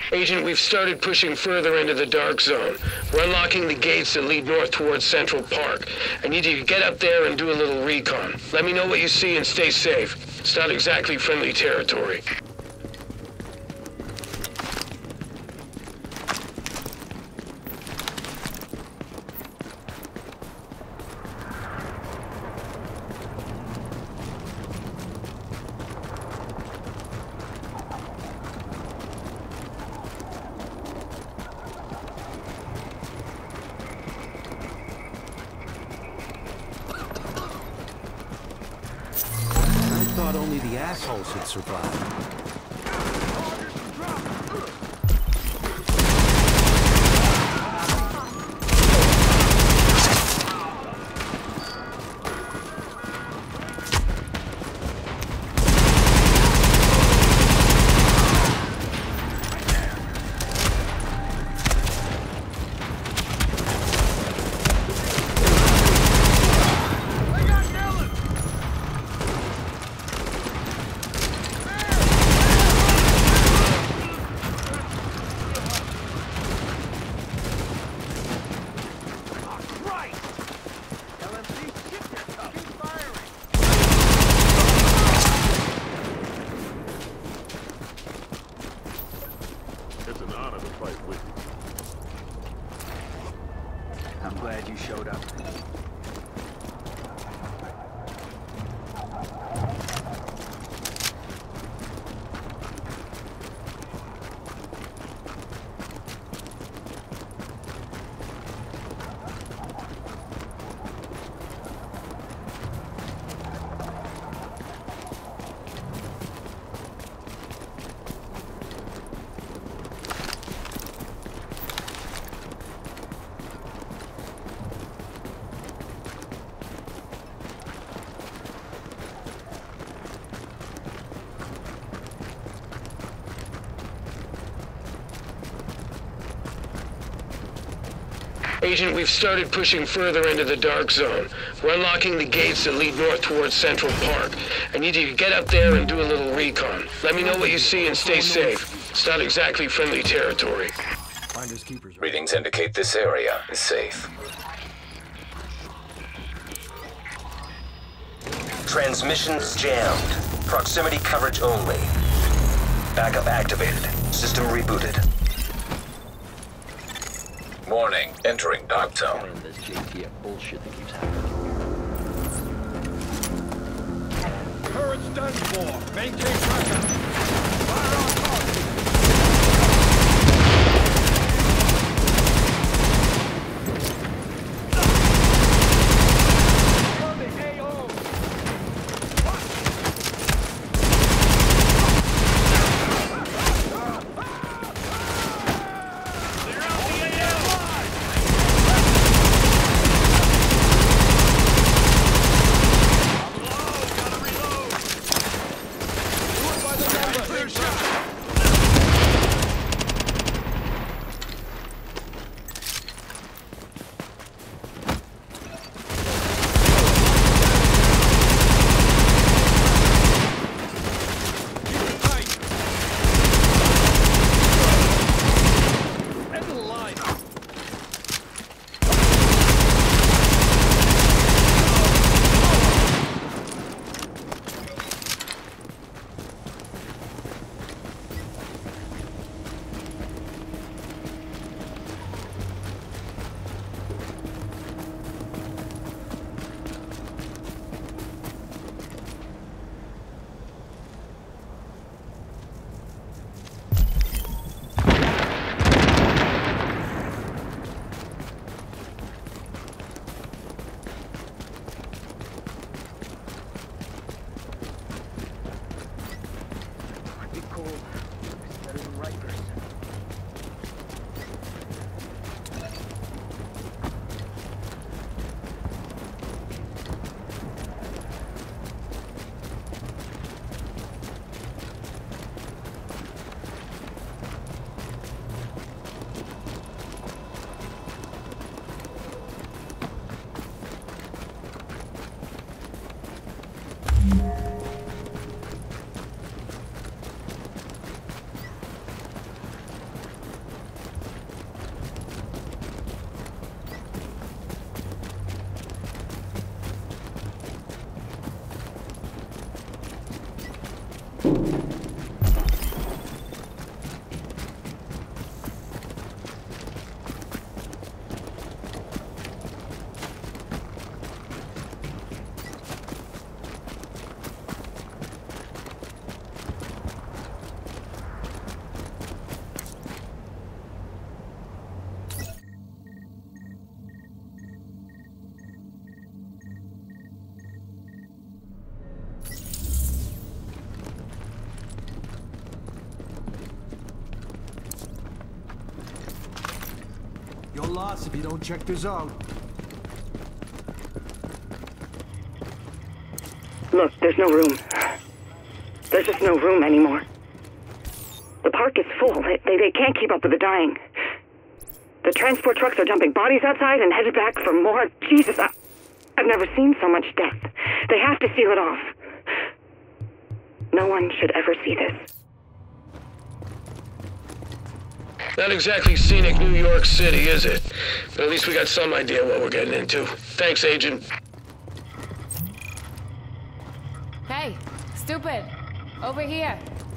Agent, we've started pushing further into the dark zone. We're unlocking the gates that lead north towards Central Park. I need you to get up there and do a little recon. Let me know what you see and stay safe. It's not exactly friendly territory. I thought only the assholes had survived. It's an honor to fight with you. I'm glad you showed up. Agent, we've started pushing further into the dark zone. We're unlocking the gates that lead north towards Central Park. I need you to get up there and do a little recon. Let me know what you see and stay safe. It's not exactly friendly territory. Finders keepers. Right? Readings indicate this area is safe. Transmissions jammed. Proximity coverage only. Backup activated. System rebooted. Warning, entering dark zone. This JTF bullshit that keeps happening. Turret's done for. Maintain pressure. Fire on target. Your loss if you don't check this out. Look, there's no room. There's just no room anymore. The park is full. They can't keep up with the dying. The transport trucks are dumping bodies outside and headed back for more. Jesus, I've never seen so much death. They have to seal it off. No one should ever see this. Not exactly scenic New York City, is it? But at least we got some idea what we're getting into. Thanks, Agent. Hey, stupid. Over here.